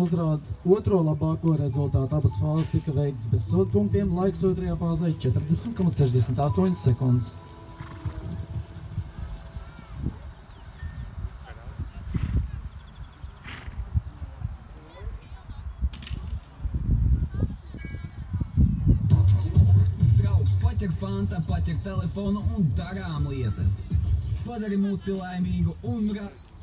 uzrāda otro labāko rezultātu. Abas fāzes tika veikts bez sodpunktiem. Laiks otrajā fāzē 40,68 sekundes. Paķer fanta, paķer telefonu un darām lietas. Padari muti laimīgu un